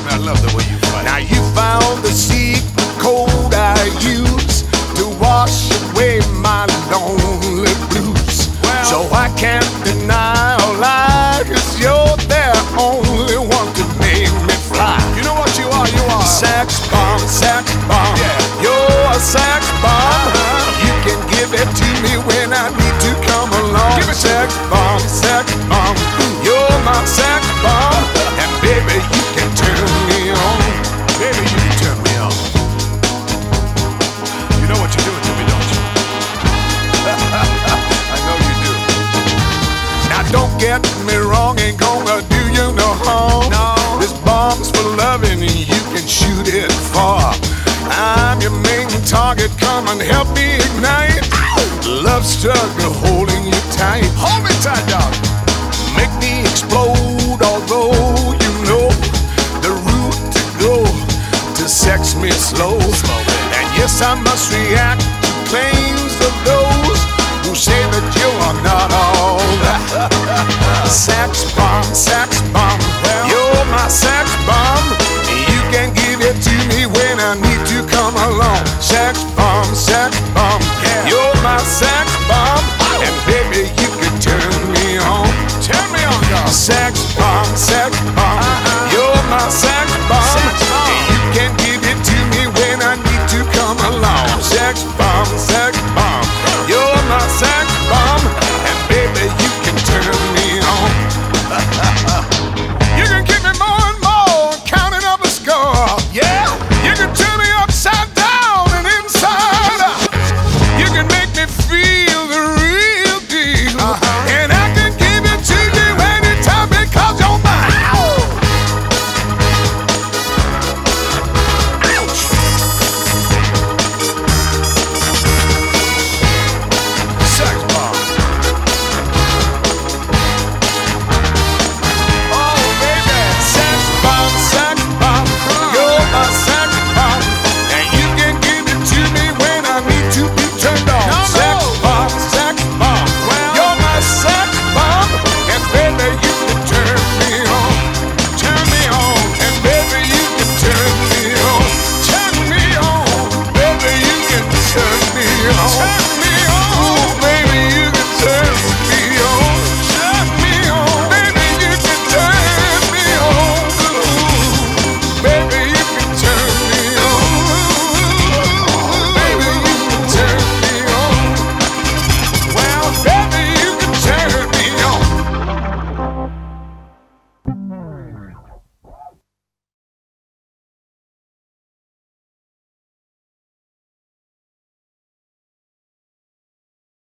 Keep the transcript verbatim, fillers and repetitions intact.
me, I love the way you fight. Now you found the secret code I use to wash away my lonely blues. Well, so I can't deny or lie, 'cause you're the only one to make me fly. you know what you are? You are Sex bomb, sex bomb. Yeah. You're a sex bomb. Uh-huh. You can give it to me when I need to come along. Give it to sex me. bomb, sex bomb. You're my sex bomb. And baby, you can turn me on. Baby, you can turn me on. You know what you're doing to me, don't you? I know you do. Now don't get me wrong, ain't gonna do you no harm. No. This bomb's for loving and you can shoot it far. I'm your main target, come and help me ignite. Love struggle holding you tight. Hold me tight, dog. Make me explode, although you know the route to go to sex me slow. Slow, baby. And yes, I must react to claims of those who say that you are not all that. Sex bomb, sex bomb.